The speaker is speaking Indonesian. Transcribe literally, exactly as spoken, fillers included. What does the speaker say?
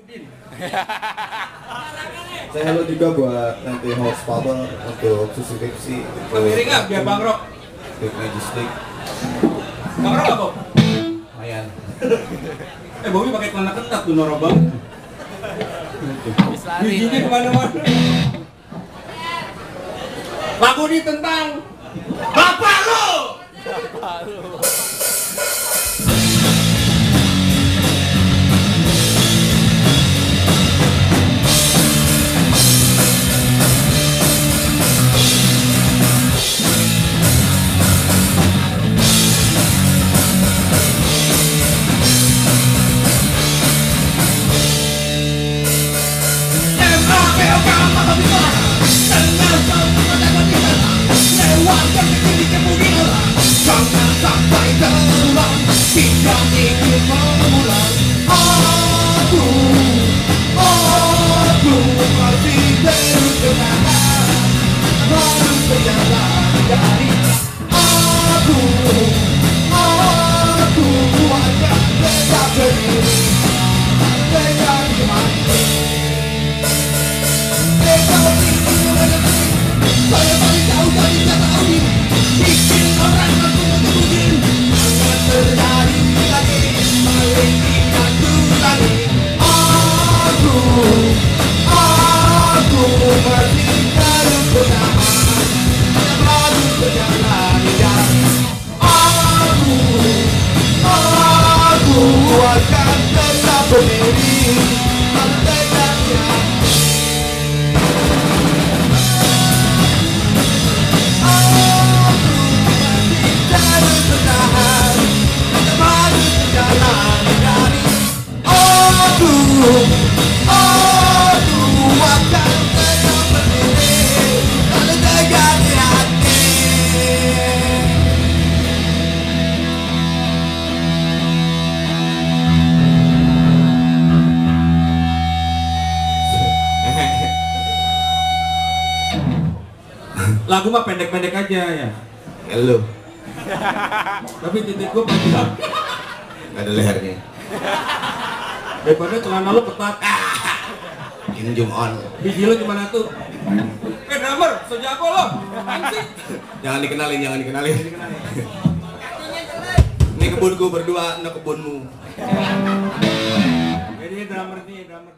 Saya halo juga buat nanti host Pabel untuk subskripsi Kemiring nggak biar Bang Rock? Big Majestic. Bang Rock apa? Lumayan. Eh Bobby pakai celana ketat tuh Noro Bang. Giginya kemana-mana. Lagu ini tentang Bapak lo. Bapak lo. Jangan sampai terulang, tidak ingin mengulang. Aku, aku masih terus bertahan, harus berjalan dari aku, aku akan tetap berdiri, dengan mati. Kau tinggi mengerti, saya paling jauh dari kata ini. Bikin orang aku mengebukin, jangan terjadi lagi, paling tidak lagi. Aku, aku masih terus bertahan, harus berjalan dari aku, aku akan tetap berdiri, tegak di hati. Lagu mah pendek-pendek aja ya. Halo. Tapi titik gua panjang. Gak ada lehernya. Daripada celana lu ketat. Kim Jong On. Biji lu gimana tuh? Eh drummer, sejago lo. Anjing. Jangan dikenalin, jangan dikenalin. Ini kebunku berdua, ini kebunmu. Jadi drummer nih, drummer.